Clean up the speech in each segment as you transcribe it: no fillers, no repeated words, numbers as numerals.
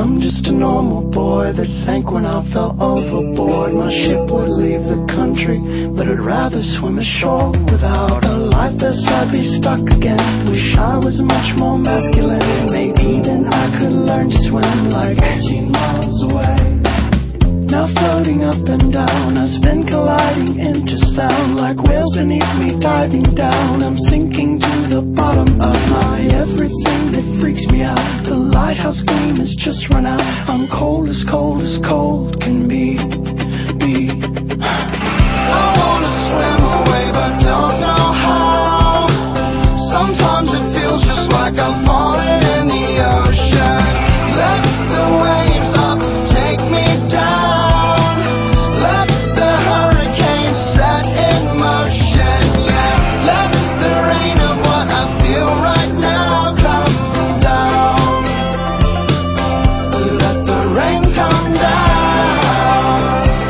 I'm just a normal boy that sank when I fell overboard. My ship would leave the country, but I'd rather swim ashore. Without a life vest I'd be stuck again. Wish I was much more masculine. Maybe then I could learn to swim like 14 miles away. Now floating up and down, I spin colliding into sound. Like whales beneath me diving down, I'm sinking to the bottom of my everything that freaks me out. The lighthouse gleam has just run out. I'm cold as cold can be. I wanna swim away but don't know how. Sometimes it feels just like I'm falling in the ocean. Let the waves up take me down. Let the hurricane set in motion. Yeah, let the rain of what I feel right now come down. Let the rain come down.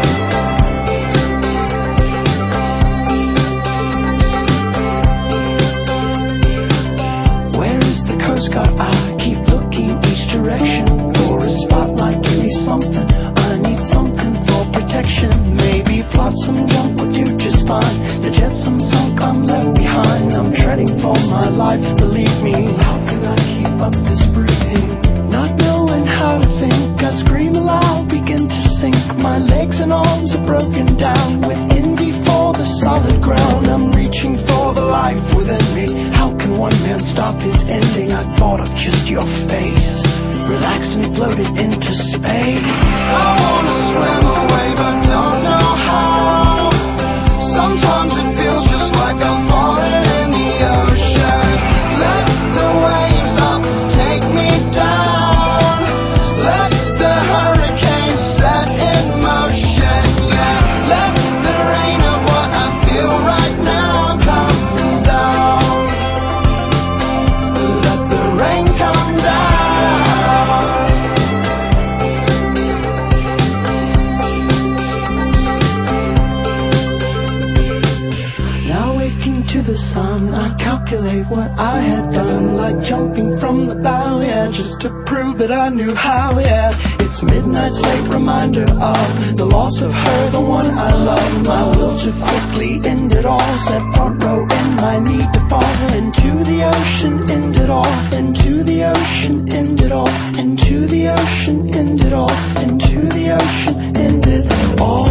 Where is the Coast Guard? I keep looking each direction for a spotlight. Give me something, I need something for protection. Maybe flotsam jump would do just fine. The jetsam sunk, I'm left behind. I'm treading for my life, believe me. How can I keep up this breathing? Not knowing how to think, I scream aloud, begin to sink. My legs and arms are broken down with envy for the solid ground. I'm reaching for the life within me. How can one man stop his ending? I thought of just your face, relaxed and floated into space. I wanna swim away but don't know how. Sometimes it feels just like I'm falling in the ocean. Let the waves up take me down. Let the hurricane set in motion. Yeah, let the rain of what I feel right now come down. Let the rain come down. Now waking to the sun, I calculate what I had done. Like jumping from the bow, yeah, just to prove that I knew how, yeah. It's midnight's late reminder of the loss of her, the one I love. My will to quickly end it all, set front row in my need to fall into the ocean, end it all, into the ocean, end it all, into the ocean, end it all, into the ocean, end it all.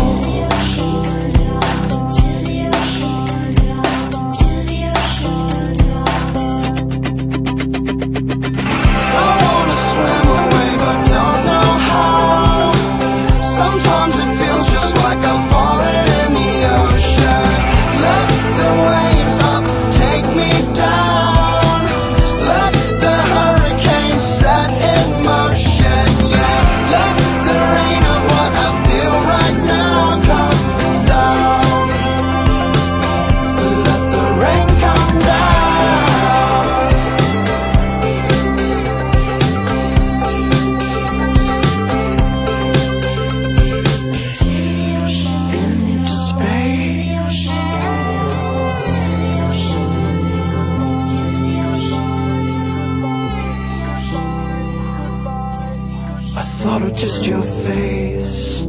I wanna swim away but don't know how. Sometimes it feels just like I'm falling in the ocean. Let the waves up take me down. Let the hurricane set in motion. Yeah, let the rain of what I feel right now come down. Let the rain come down. Into space. I thought of just your face.